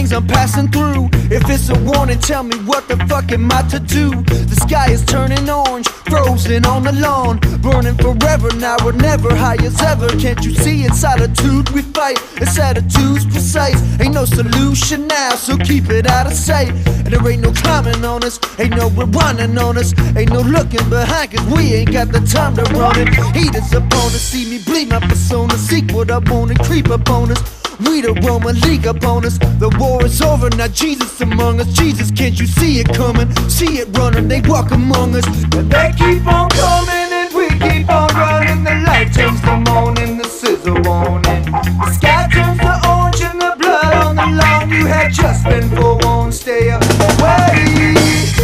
things I'm passing through. If it's a warning, tell me what the fuck am I to do? The sky is turning orange, frozen on the lawn, burning forever now or never, high as ever. Can't you see it's attitude we fight? It's attitudes precise. Ain't no solution now, so keep it out of sight. And there ain't no climbing on us, ain't no rewinding on us, ain't no looking behind, cause we ain't got the time to run it. Haters up on us, see me bleed my persona, seek what I want and creep up on us. We the Roman League upon us. The war is over, now Jesus among us. Jesus, can't you see it coming? See it running, they walk among us. And they keep on coming and we keep on running. The light turns to morning, the sizzle warning. The sky turns to orange and the blood on the lawn. You had just been forewarned, stay away.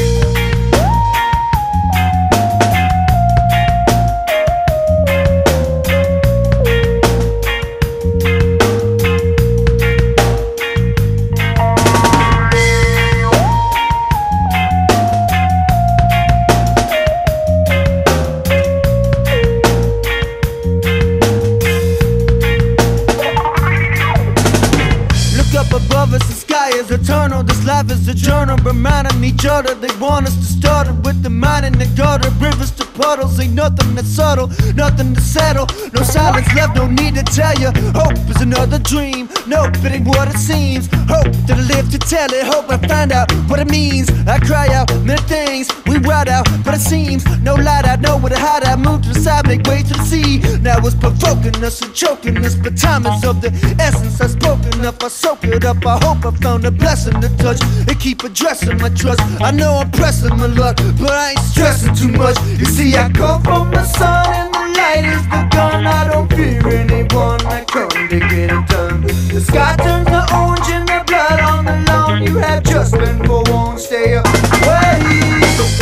Up above us, the sky is eternal. This life is a journal, reminding each other. They want us to start it with the mind in the gutter. Rivers to puddles, ain't nothing that's subtle, nothing to settle. No silence left, no need to tell you. Hope is another dream, nope, it ain't what it seems. Hope that I live to tell it, hope I find out what it means. I cry out many things, we ride out, but it seems no light out, nowhere to hide out. Move to the side, make way to the sea. Now it's provoking us and choking us, but time is of the essence. I've spoken up, I soak it up. I hope I found a blessing to touch and keep addressing my trust. I know I'm pressing my luck, but I ain't stressing too much. You see, I come from the sun and the light is the gun. I don't fear anyone, I come to get it done. The sky turns to orange and the blood on the lawn. You have just been forewarned, stay away.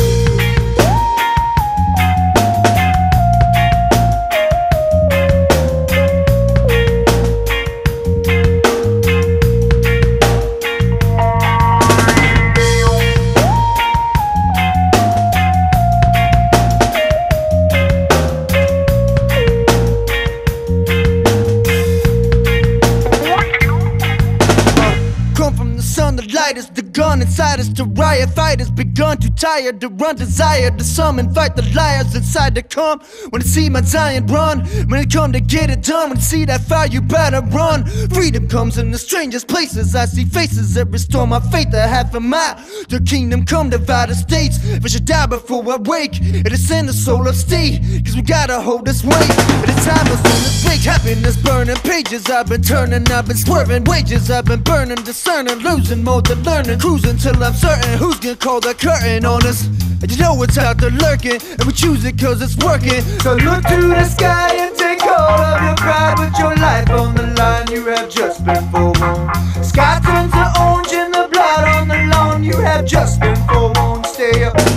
The light is the gun inside us to riot. Fight has begun, too tired to run. Desire to some invite the liars inside to come. When they see my Zion run, when they come to get it done, when they see that fire you better run. Freedom comes in the strangest places. I see faces that restore my faith. I have in my the kingdom come divide the states. If I should die before I wake, it is in the soul of state, cause we gotta hold this weight. But the time is on this wake. Happiness burning pages I've been turning, I've been swerving wages I've been burning, discerning, losing more than learning, cruising till I'm certain who's gonna call the curtain on us. And you know it's out there lurking, and we choose it cause it's working. So look to the sky and take hold of your pride. With your life on the line, you have just been forewarned. Sky turns to orange and the blood on the lawn. You have just been forewarned, stay up.